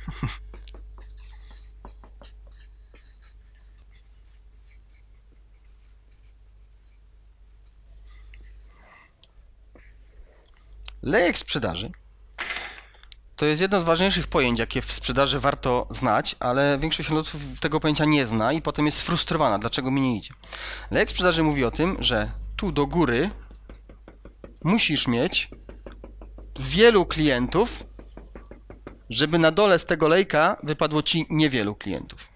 Lejek sprzedaży to jest jedno z ważniejszych pojęć, jakie w sprzedaży warto znać, ale większość handlowców tego pojęcia nie zna i potem jest sfrustrowana, dlaczego mi nie idzie. Lejek sprzedaży mówi o tym, że tu do góry musisz mieć wielu klientów, żeby na dole z tego lejka wypadło ci niewielu klientów.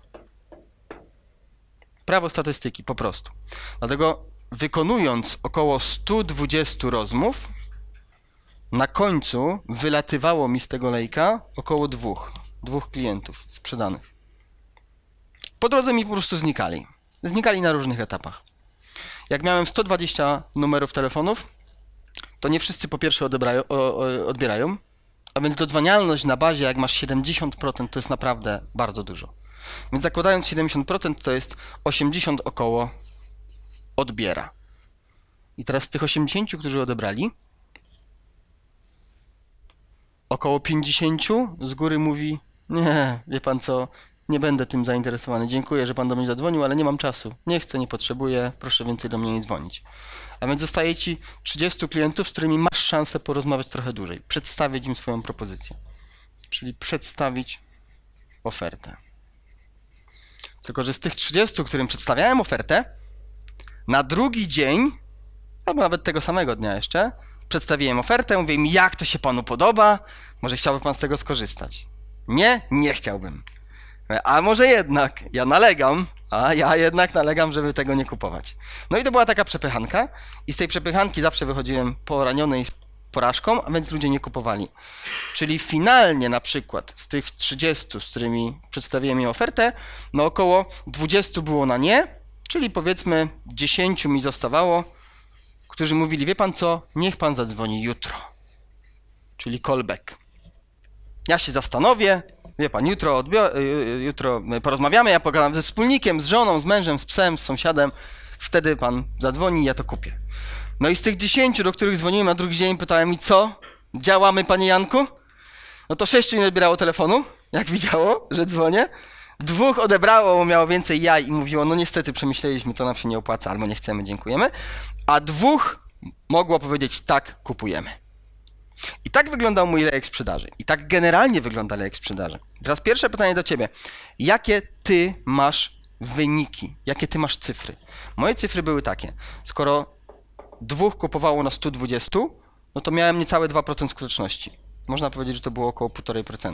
Prawo statystyki, po prostu. Dlatego wykonując około 120 rozmów, na końcu wylatywało mi z tego lejka około dwóch klientów sprzedanych. Po drodze mi po prostu znikali. Znikali na różnych etapach. Jak miałem 120 numerów telefonów, to nie wszyscy po pierwsze odbierają, a więc dodzwanialność na bazie, jak masz 70%, to jest naprawdę bardzo dużo. Więc zakładając 70%, to jest 80 około odbiera. I teraz z tych 80, którzy odebrali, około 50 z góry mówi: nie, wie pan co, nie będę tym zainteresowany, dziękuję, że pan do mnie zadzwonił, ale nie mam czasu, nie chcę, nie potrzebuję, proszę więcej do mnie nie dzwonić. A więc zostaje ci 30 klientów, z którymi masz szansę porozmawiać trochę dłużej, przedstawić im swoją propozycję, czyli przedstawić ofertę. Tylko że z tych 30, którym przedstawiałem ofertę, na drugi dzień, albo nawet tego samego dnia jeszcze, przedstawiłem ofertę, mówię im, jak to się panu podoba, może chciałby pan z tego skorzystać. Nie, nie chciałbym. A może jednak, ja jednak nalegam, żeby tego nie kupować. No i to była taka przepychanka i z tej przepychanki zawsze wychodziłem poraniony i z porażką, a więc ludzie nie kupowali. Czyli finalnie na przykład z tych 30, z którymi przedstawiłem im ofertę, no około 20 było na nie, czyli powiedzmy 10 mi zostawało, którzy mówili, wie pan co, niech pan zadzwoni jutro. Czyli callback. Ja się zastanowię, wie pan, jutro porozmawiamy, ja pogadam ze wspólnikiem, z żoną, z mężem, z psem, z sąsiadem, wtedy pan zadzwoni i ja to kupię. No i z tych 10, do których dzwoniłem na drugi dzień, pytałem mi, co? Działamy, panie Janku? No to 6 nie odbierało telefonu, jak widziało, że dzwonię. 2 odebrało, bo miało więcej jaj i mówiło, no niestety przemyśleliśmy, to nam się nie opłaca, albo nie chcemy, dziękujemy. A 2 mogło powiedzieć, tak, kupujemy. I tak wyglądał mój lejek sprzedaży. I tak generalnie wygląda lejek sprzedaży. Teraz pierwsze pytanie do ciebie. Jakie ty masz wyniki? Jakie ty masz cyfry? Moje cyfry były takie. Skoro 2 kupowało na 120, no to miałem niecałe 2% skuteczności. Można powiedzieć, że to było około 1,5%.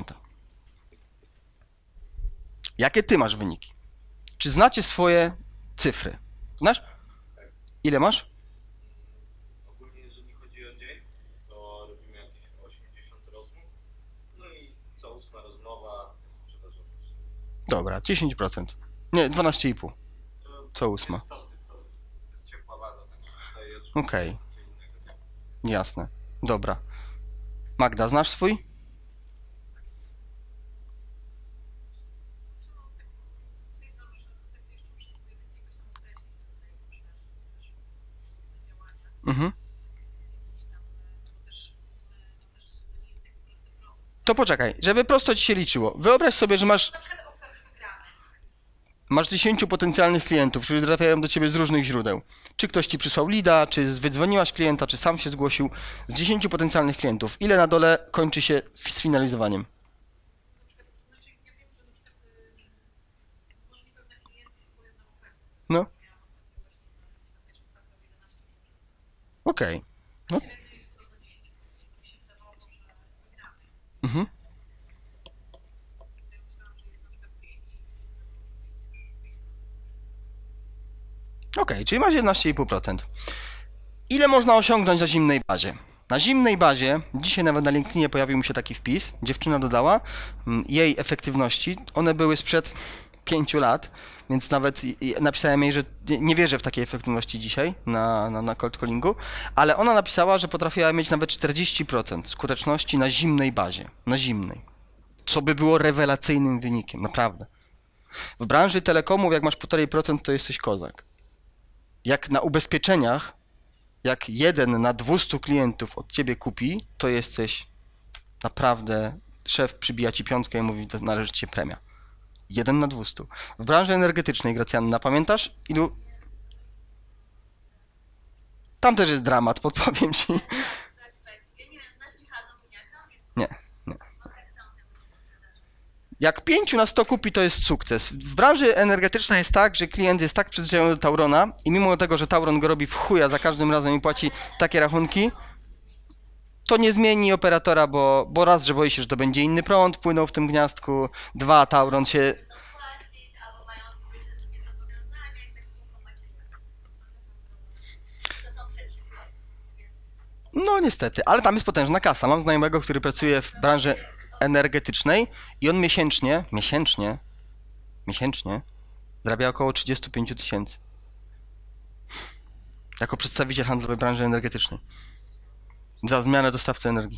Jakie ty masz wyniki? Czy znacie swoje cyfry? Znasz? Ile masz? Ogólnie jeżeli chodzi o dzień, to robimy jakieś 80 rozmów. No i co 8 rozmowa jest sprzedażowa. Dobra, 10%. Nie, 12,5. Co 8? To jest prosty produkt. To jest ciepła baza, także tutaj Okej. Jasne. Dobra. Magda, znasz swój? Mhm. To poczekaj, żeby prosto ci się liczyło. Wyobraź sobie, że masz 10 potencjalnych klientów, którzy trafiają do ciebie z różnych źródeł. Czy ktoś ci przysłał leada, czy wydzwoniłaś klienta, czy sam się zgłosił. Z 10 potencjalnych klientów. Ile na dole kończy się sfinalizowaniem? No. Okej. No. Mhm. Okej, czyli masz 11,5%. Ile można osiągnąć na zimnej bazie? Na zimnej bazie, dzisiaj nawet na LinkedInie pojawił mi się taki wpis, dziewczyna dodała jej efektywności, one były sprzed 5 lat, więc nawet napisałem jej, że nie wierzę w takiej efektywności dzisiaj na cold callingu, ale ona napisała, że potrafiła mieć nawet 40% skuteczności na zimnej bazie, na zimnej, co by było rewelacyjnym wynikiem, naprawdę. W branży telekomów, jak masz 1,5%, to jesteś kozak. Jak na ubezpieczeniach, jak 1 na 200 klientów od ciebie kupi, to jesteś naprawdę szef przybija ci piątkę i mówi, to należy ci się premia. 1 na 200. W branży energetycznej, Gracjanna, pamiętasz? Ilu... Tam też jest dramat, podpowiem ci. Nie, nie. Jak 5 na 100 kupi, to jest sukces. W branży energetycznej jest tak, że klient jest tak przyzwyczajony do Taurona i mimo tego, że Tauron go robi w chuja za każdym razem i płaci takie rachunki, to nie zmieni operatora, bo raz, że boi się, że to będzie inny prąd płynął w tym gniazdku, 2, Tauron się... No niestety, ale tam jest potężna kasa. Mam znajomego, który pracuje w branży energetycznej i on miesięcznie zarabia około 35 000. Jako przedstawiciel handlowej branży energetycznej. Za zmianę dostawcy energii.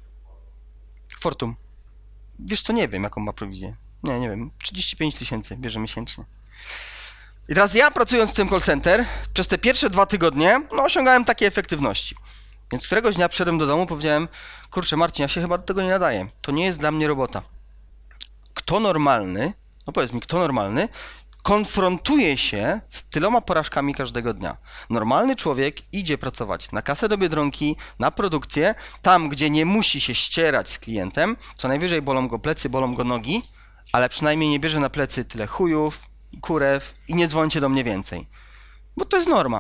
Fortum. Wiesz co, nie wiem jaką ma prowizję. Nie wiem. 35 000 bierze miesięcznie. I teraz ja pracując w tym call center, przez te pierwsze 2 tygodnie, no osiągałem takie efektywności. Więc któregoś dnia przyszedłem do domu, powiedziałem, kurczę Marcin, ja się chyba do tego nie nadaję. To nie jest dla mnie robota. Kto normalny, no powiedz mi, kto normalny, konfrontuje się z tyloma porażkami każdego dnia. Normalny człowiek idzie pracować na kasę do Biedronki, na produkcję, tam gdzie nie musi się ścierać z klientem, co najwyżej bolą go plecy, bolą go nogi, ale przynajmniej nie bierze na plecy tyle chujów, kurew i nie dzwońcie do mnie więcej. Bo to jest norma.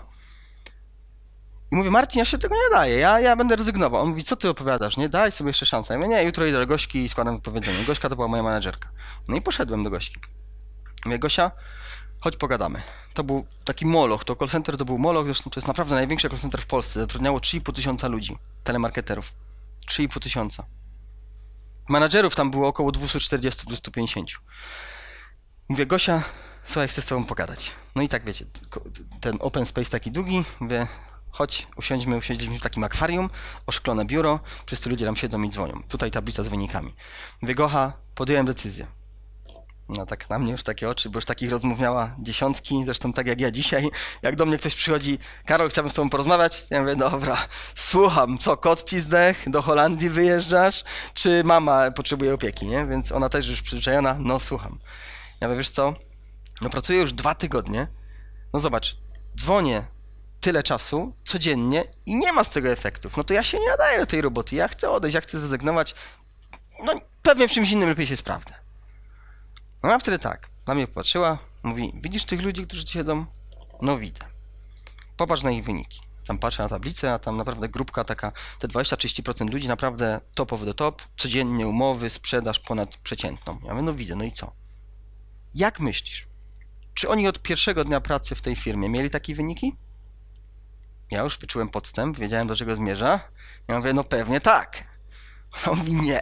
I mówię, Marcin, ja się tego nie daję, ja będę rezygnował. On mówi, co ty opowiadasz, nie? Daj sobie jeszcze szansę. Ja mówię, nie, jutro idę do Gośki i składam wypowiedzenie. Gośka to była moja menadżerka. No i poszedłem do Gośki. Mówię, Gosia, chodź pogadamy. To był taki moloch, to call center to był moloch, zresztą to jest naprawdę największy call center w Polsce. Zatrudniało 3,5 tysiąca ludzi, telemarketerów. 3,5 tysiąca. Menadżerów tam było około 240-250. Mówię, Gosia, słuchaj, chcę z tobą pogadać. No i tak wiecie, ten open space taki długi, mówię, chodź, usiedliśmy w takim akwarium, oszklone biuro, wszyscy ludzie tam siedzą i dzwonią. Tutaj tablica z wynikami. Mówię, Gocha, podjąłem decyzję. No tak na mnie już takie oczy, bo już takich rozmów miała dziesiątki, zresztą tak jak ja dzisiaj. Jak do mnie ktoś przychodzi, Karol, chciałbym z tobą porozmawiać, ja mówię, dobra, słucham, co, kot ci zdech, do Holandii wyjeżdżasz, czy mama potrzebuje opieki, nie? Więc ona też już przyzwyczajona, no słucham. Ja mówię, wiesz co, no pracuję już 2 tygodnie, no zobacz, dzwonię tyle czasu codziennie i nie ma z tego efektów, no to ja się nie nadaję do tej roboty, ja chcę odejść, ja chcę zrezygnować, no pewnie w czymś innym lepiej się sprawdzę. No a wtedy tak, na mnie popatrzyła, mówi, widzisz tych ludzi, którzy tu siedzą? No widzę. Popatrz na ich wyniki. Tam patrzę na tablicę, a tam naprawdę grupka taka, te 20-30% ludzi naprawdę topowy do top, codziennie umowy, sprzedaż ponad przeciętną. Ja mówię, no widzę, no i co? Jak myślisz? Czy oni od pierwszego dnia pracy w tej firmie mieli takie wyniki? Ja już wyczułem podstęp, wiedziałem do czego zmierza. Ja mówię, no pewnie tak. On mówi, nie.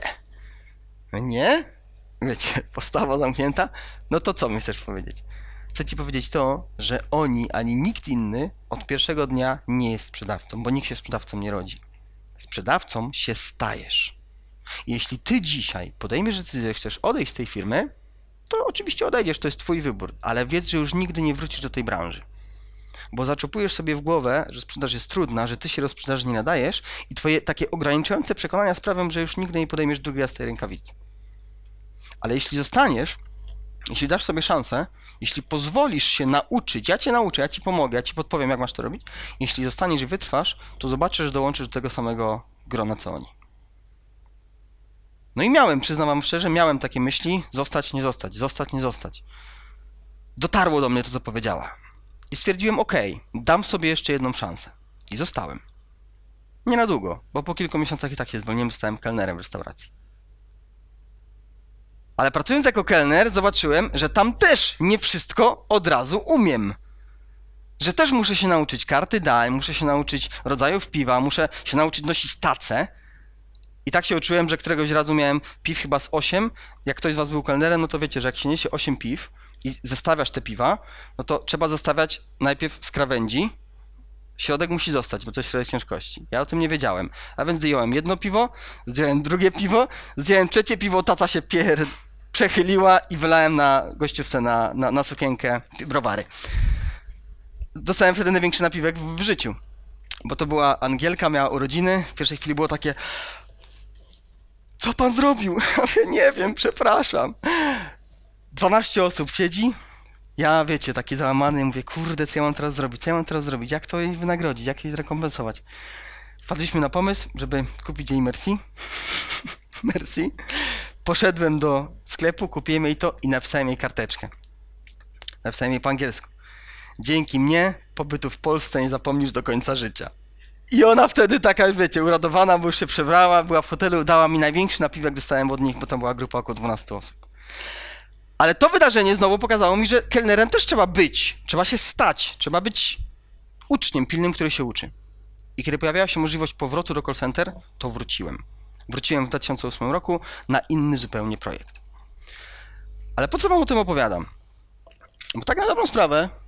Nie? Wiecie, postawa zamknięta? No to co mi chcesz powiedzieć? Chcę ci powiedzieć to, że oni, ani nikt inny od pierwszego dnia nie jest sprzedawcą, bo nikt się sprzedawcą nie rodzi. Sprzedawcą się stajesz. Jeśli ty dzisiaj podejmiesz decyzję, że chcesz odejść z tej firmy, to oczywiście odejdziesz, to jest twój wybór, ale wiedz, że już nigdy nie wrócisz do tej branży. Bo zaczopujesz sobie w głowę, że sprzedaż jest trudna, że ty się do sprzedaży nie nadajesz i twoje takie ograniczające przekonania sprawią, że już nigdy nie podejmiesz drugiej z tej rękawicy. Ale jeśli zostaniesz, jeśli dasz sobie szansę, jeśli pozwolisz się nauczyć, ja cię nauczę, ja ci pomogę, ja ci podpowiem, jak masz to robić, jeśli zostaniesz i wytrwasz, to zobaczysz, że dołączysz do tego samego grona, co oni. No i miałem, przyznam wam szczerze, miałem takie myśli, zostać, nie zostać, zostać, nie zostać. Dotarło do mnie to, co powiedziała. I stwierdziłem, okej, dam sobie jeszcze jedną szansę. I zostałem. Nie na długo, bo po kilku miesiącach i tak się zwolniłem, zostałem kelnerem w restauracji. Ale pracując jako kelner zobaczyłem, że tam też nie wszystko od razu umiem. Że też muszę się nauczyć karty dań, muszę się nauczyć rodzajów piwa, muszę się nauczyć nosić tacę. I tak się uczyłem, że któregoś razu miałem piw chyba z 8. Jak ktoś z was był kelnerem, no to wiecie, że jak się niesie 8 piw i zestawiasz te piwa, no to trzeba zestawiać najpierw z krawędzi. Środek musi zostać, bo to jest środek ciężkości. Ja o tym nie wiedziałem. A więc zdjąłem jedno piwo, zdjąłem drugie piwo, zdjąłem trzecie piwo, taca się przechyliła i wylałem na gościówce na sukienkę browary. Dostałem wtedy największy napiwek w życiu. Bo to była Angielka, miała urodziny. W pierwszej chwili było takie... co pan zrobił? Ja mówię, nie wiem, przepraszam. 12 osób siedzi. Ja, wiecie, taki załamany, mówię, kurde, co ja mam teraz zrobić? Co ja mam teraz zrobić? Jak to jej wynagrodzić? Jak jej zrekompensować? Wpadliśmy na pomysł, żeby kupić jej Merci. Merci. Poszedłem do sklepu, kupiłem jej to i napisałem jej karteczkę. Napisałem jej po angielsku. Dzięki mnie pobytu w Polsce nie zapomnisz do końca życia. I ona wtedy taka, wiecie, uradowana, bo już się przebrała, była w hotelu, dała mi największy napiwek, dostałem od nich, bo to była grupa około 12 osób. Ale to wydarzenie znowu pokazało mi, że kelnerem też trzeba być, trzeba się stać, trzeba być uczniem pilnym, który się uczy. I kiedy pojawiała się możliwość powrotu do call center, to wróciłem. Wróciłem w 2008 roku na inny zupełnie projekt. Ale po co wam o tym opowiadam? Bo tak na dobrą sprawę,